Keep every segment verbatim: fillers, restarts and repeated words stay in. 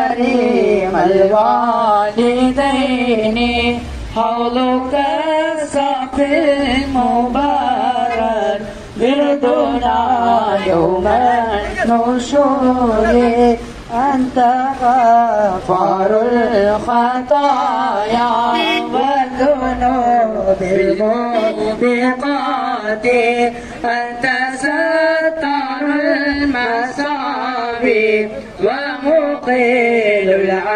كريم الوالدين حولك الصافي المبارك بردنا يوم النشور أنت غفار الخطايا والذنوب الموبقات أنت ستار المصابي ومقيل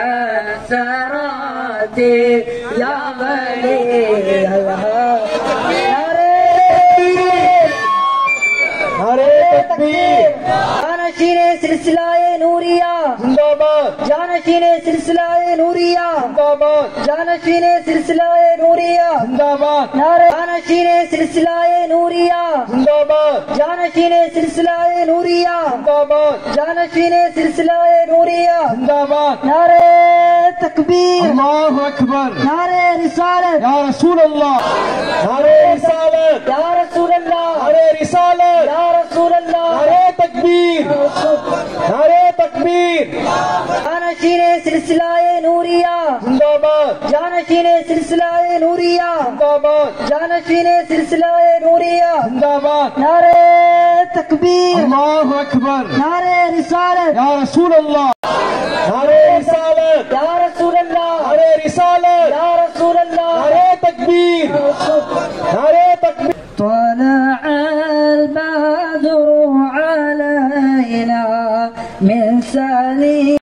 العثرات يا ولي الله. नारे तकबीर। जानशीने सिलसिलाए नूरिया जिंदाबाद। जानशीने सिलसिलाए नूरिया जिंदाबाद। जानशीने सिलसिलाए नूरिया जिंदाबाद। नारे जानशीने सिलसिलाए नूरिया जिंदाबाद। जानशीने सिलसिलाए नूरिया जिंदाबाद। जानशीने सिलसिलाए नूरिया जिंदाबाद। नारे तकबीर। अल्लाहु अकबर। नारे रिसालत। या रसूल अल्लाह। नारे रिसालत। या रसूल अल्लाह। नारे रिसालत। या रसूल अल्लाह। नारे तकबीर। नारे तकबीर। जानशीने सिलसिलाए नूरिया जिंदाबाद। जानशीने सिलसिलाए नूरिया जिंदाबाद। जानशीने सिलसिलाए नूरिया जिंदाबाद। नारे तकबीर। अल्लाहु अकबर। नारे रिसालत। या रसूल अल्लाह। नारे रिसालत। या रसूल अल्लाह। नारे रिसालत। या रसूल अल्लाह। नारे तकबीर। नारे